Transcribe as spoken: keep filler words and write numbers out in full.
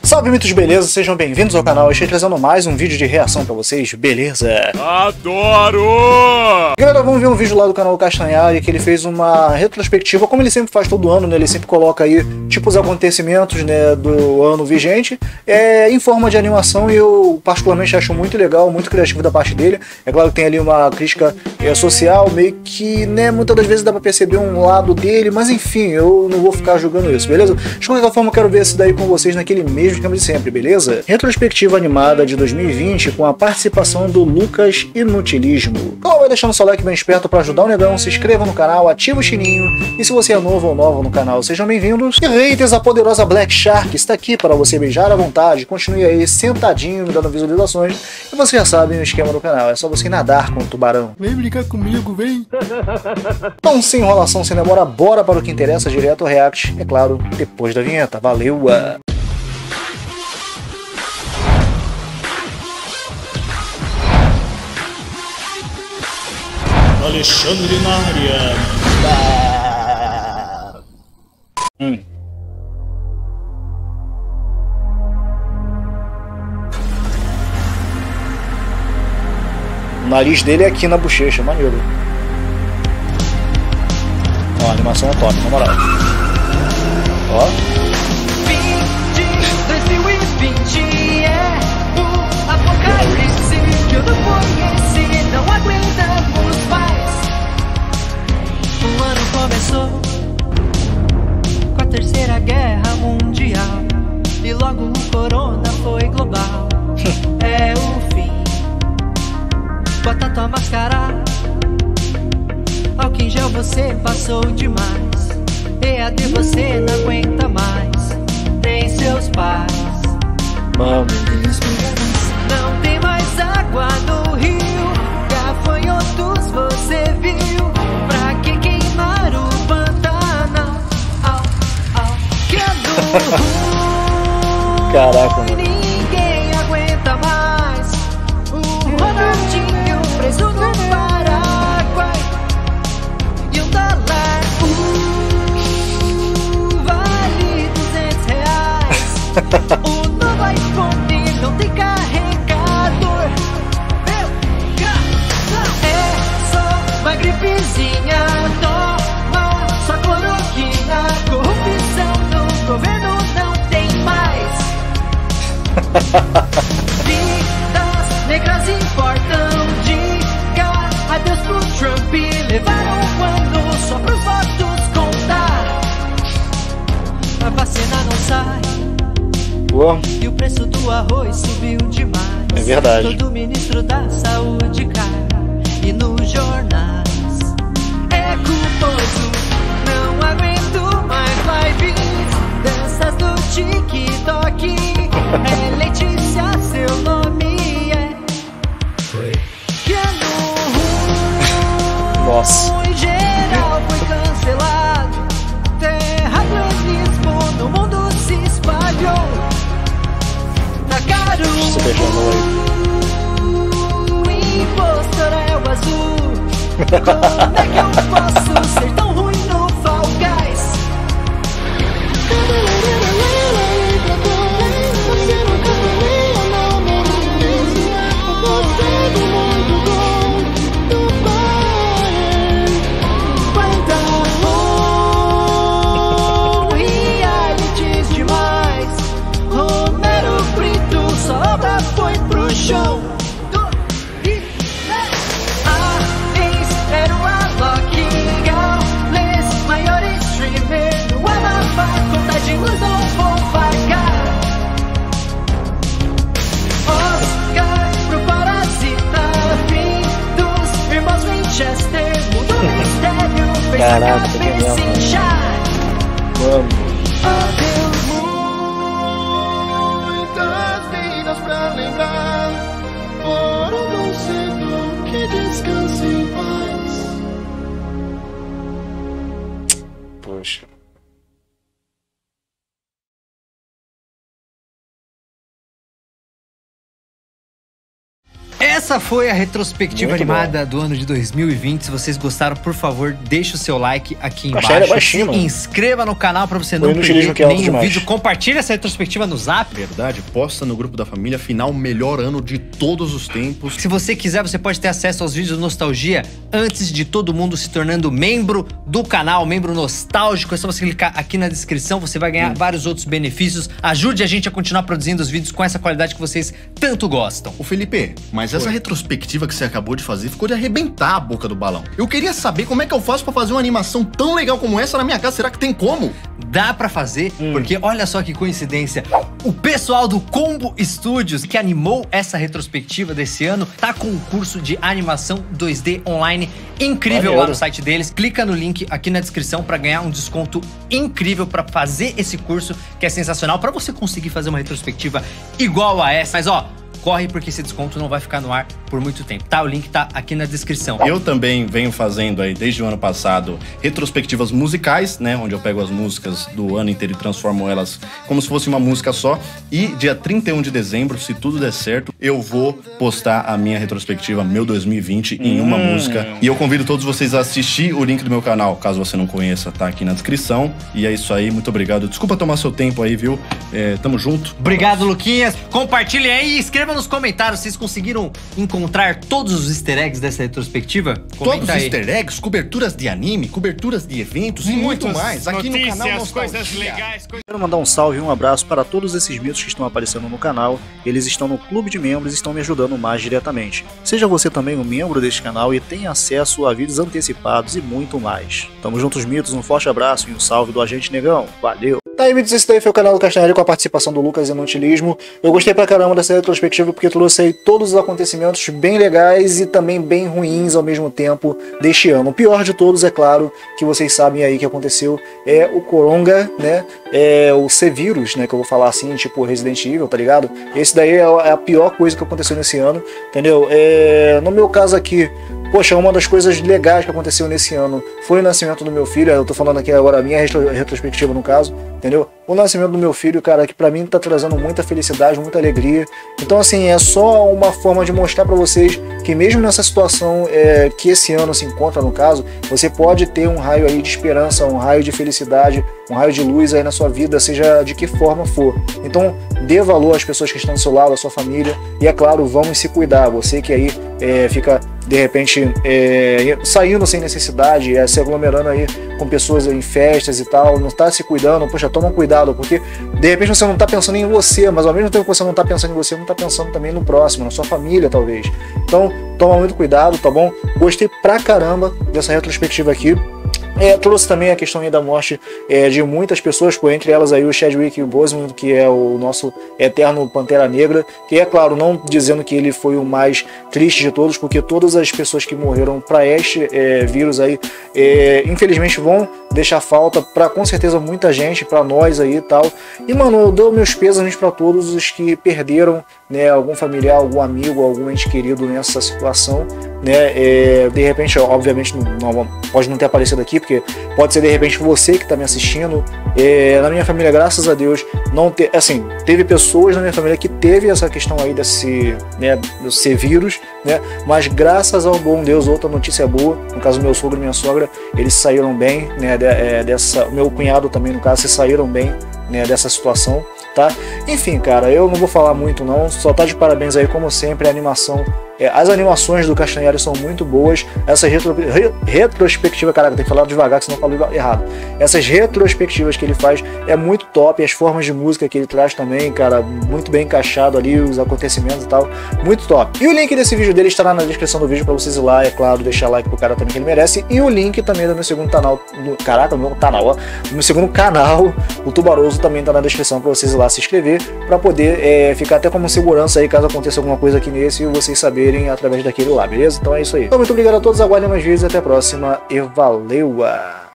Salve, mitos, beleza? Sejam bem-vindos ao canal. Eu estou trazendo mais um vídeo de reação pra vocês, beleza? Adoro! Galera, vamos ver um vídeo lá do canal Castanhari, que ele fez uma retrospectiva, como ele sempre faz todo ano, né? Ele sempre coloca aí, tipo, os acontecimentos, né, do ano vigente, é, em forma de animação, e eu particularmente acho muito legal, muito criativo da parte dele. É claro que tem ali uma crítica é, social, meio que, né, muitas das vezes dá pra perceber um lado dele, mas enfim, eu não vou ficar julgando isso, beleza? De qualquer forma, eu quero ver esse daí com vocês naquele mesmo esquema de sempre, beleza? Retrospectiva animada de dois mil e vinte com a participação do Lucas Inutilismo. Então vai deixando seu like bem esperto para ajudar o negão, se inscreva no canal, ativa o sininho, e se você é novo ou nova no canal, sejam bem-vindos. E haters, a poderosa Black Shark está aqui para você beijar à vontade, continue aí sentadinho, me dando visualizações, e você já sabe o esquema do canal, é só você nadar com o tubarão. Vem brincar comigo, vem! Então, sem enrolação, sem demora, bora para o que interessa, direto ao react, é claro, depois da vinheta. Valeu! Alexandre na área. Hum. O nariz dele é aqui na bochecha, maneiro. Ó, a animação é top, na moral. Ó. dois mil e vinte é o apocalipse que eu não conheci, não aguentamos mais. O ano começou com a terceira guerra mundial e logo o corona foi global. É o fim. Bota tua máscara, álcool em gel você passou demais. E A D você não aguenta mais, nem seus pais. Vamos. Não tem mais água no rio, gafanhotos você viu. Pra que queimar o Pantanal? Au, au, que é do Caraca, mano. Ninguém aguenta mais. O Ronaldinho preso no Paraguai e um dólar uh, vale duzentos reais. O novo iPhone não tem carregador. Meu coração é só uma gripezinha. Toma sua cloroquina. Corrupção no governo não tem mais. Vidas negras importam. Diga adeus pro Trump. Levaram um ano só pros votos contar. A vacina não sai Boa. e o preço do arroz subiu demais. É verdade. Todo ministro da saúde cai e nos jornais é culposo. Não aguento mais lives danças do TikTok. É Letícia, seu nome é. Que ano Nossa. ruim geral foi cancelado. Terraplanismo no mundo se espalhou. Tá caro. Se beijando aí. O impostor é o azul. Como é que eu posso ser tão ruim no Fall Guys? Quanta bom, realities demais. Romero Brito, sua obra foi pro show. A ex era o Alok Gaules, maior streamer do Amapá. Conta de luz não vou pagar. Oscar pro Parasita, fim dos irmãos Winchester. Mundo mistério fez a Caraca, que cabeça legal, inchar. Vamos. Adeus, Muitas vidas pra lembrar. Fora do cedo que descanse em paz. Poxa. essa Essa foi a retrospectiva Muito animada do ano de dois mil e vinte. Se vocês gostaram, por favor, deixe o seu like aqui Castanheira é embaixo. baixinho, Se mano. inscreva no canal pra você O não inutilismo perder que é alto nenhum demais. vídeo. Compartilhe essa retrospectiva no Zap. Verdade, posta no grupo da família. Afinal, melhor ano de todos os tempos. Se você quiser, você pode ter acesso aos vídeos Nostalgia antes de todo mundo se tornando membro do canal, membro nostálgico. É só você clicar aqui na descrição, você vai ganhar hum. vários outros benefícios. Ajude a gente a continuar produzindo os vídeos com essa qualidade que vocês tanto gostam. Ô Felipe, mas essa retrospectiva que você acabou de fazer ficou de arrebentar a boca do balão. Eu queria saber como é que eu faço pra fazer uma animação tão legal como essa na minha casa. Será que tem como? Dá pra fazer, hum. porque olha só que coincidência. O pessoal do Combo Studios, que animou essa retrospectiva desse ano, tá com um curso de animação dois D online incrível Valeu. lá no site deles. Clica no link aqui na descrição pra ganhar um desconto incrível pra fazer esse curso, que é sensacional, pra você conseguir fazer uma retrospectiva igual a essa. Mas ó, corre porque esse desconto não vai ficar no ar por muito tempo, tá? O link tá aqui na descrição. Eu também venho fazendo aí, desde o ano passado, retrospectivas musicais, né? Onde eu pego as músicas do ano inteiro e transformo elas como se fosse uma música só. E dia trinta e um de dezembro, se tudo der certo, eu vou postar a minha retrospectiva, meu dois mil e vinte, em uma hum. música. E eu convido todos vocês a assistir o link do meu canal, caso você não conheça, tá aqui na descrição. E é isso aí, muito obrigado. Desculpa tomar seu tempo aí, viu? É, tamo junto. Obrigado, Luquinhas. Compartilhem aí e escreva nos comentários, vocês conseguiram encontrar todos os easter eggs dessa retrospectiva? Comenta todos os aí. easter eggs, coberturas de anime, coberturas de eventos e muito mais aqui no canal Nostalgia. Coisas legais, coisas... Quero mandar um salve e um abraço para todos esses mitos que estão aparecendo no canal. Eles estão no clube de membros e estão me ajudando mais diretamente. Seja você também um membro deste canal e tenha acesso a vídeos antecipados e muito mais. Tamo juntos, mitos, um forte abraço e um salve do Agente Negão. Valeu! Tá aí, mitos, esse daí foi o canal do Castanheira com a participação do Lucas Inutilismo. Eu gostei pra caramba dessa retrospectiva porque trouxe aí todos os acontecimentos bem legais e também bem ruins ao mesmo tempo deste ano. O pior de todos, é claro, que vocês sabem aí que aconteceu, é o Coronga, né? É o C-Vírus, né? Que eu vou falar assim, tipo Resident Evil, tá ligado? Esse daí é a pior coisa que aconteceu nesse ano, entendeu? É... No meu caso aqui, poxa, uma das coisas legais que aconteceu nesse ano foi o nascimento do meu filho. Eu tô falando aqui agora a minha retrospectiva no caso, entendeu? O nascimento do meu filho, cara, que pra mim tá trazendo muita felicidade, muita alegria. Então, assim, é só uma forma de mostrar pra vocês que mesmo nessa situação é, que esse ano se encontra, no caso, você pode ter um raio aí de esperança, um raio de felicidade, um raio de luz aí na sua vida, seja de que forma for. Então, dê valor às pessoas que estão do seu lado, à sua família. E, é claro, vamos se cuidar. Você que aí é, fica, de repente, é, saindo sem necessidade, é, se aglomerando aí com pessoas em festas e tal, não está se cuidando, poxa, toma cuidado, porque de repente você não está pensando em você, mas ao mesmo tempo que você não está pensando em você, não está pensando também no próximo, na sua família, talvez. Então, toma muito cuidado, tá bom? Gostei pra caramba dessa retrospectiva aqui. É, trouxe também a questão aí da morte é, de muitas pessoas, por entre elas aí o Chadwick Boseman, que é o nosso eterno Pantera Negra, que é claro, não dizendo que ele foi o mais triste de todos, porque todas as pessoas que morreram para este é, vírus aí, é, infelizmente vão deixar falta para com certeza muita gente, para nós aí e tal. E mano, eu dou meus pêsames para todos os que perderam, né, algum familiar, algum amigo, algum ente querido nessa situação, né? É, de repente, obviamente, não, não, pode não ter aparecido aqui, porque pode ser de repente você que está me assistindo. É, na minha família, graças a Deus, não te, assim, teve pessoas na minha família que teve essa questão aí desse, né, do C-Vírus, né? Mas graças ao bom Deus, outra notícia boa, no caso meu sogro e minha sogra, eles saíram bem, né? De, é, dessa, meu cunhado também, no caso, se saíram bem, né, dessa situação, tá? Enfim, cara, eu não vou falar muito não, só tá de parabéns aí, como sempre, a animação. É, as animações do Castanheira são muito boas. Essa retro, re, retrospectiva, caraca, tem que falar devagar, que senão eu falo errado. Essas retrospectivas que ele faz é muito top. As formas de música que ele traz também, cara, muito bem encaixado ali, os acontecimentos e tal, muito top. E o link desse vídeo dele estará na descrição do vídeo pra vocês ir lá, é claro, deixar like pro cara também que ele merece. E o link também do meu segundo canal, no, caraca, no meu canal, ó, do meu segundo canal, o Tubaroso, também tá na descrição pra vocês ir lá se inscrever, pra poder é, ficar até como segurança aí, caso aconteça alguma coisa aqui nesse, e vocês saberem através daquele lá, beleza? Então é isso aí. Então, muito obrigado a todos, aguardem mais vídeos, até a próxima e valeu!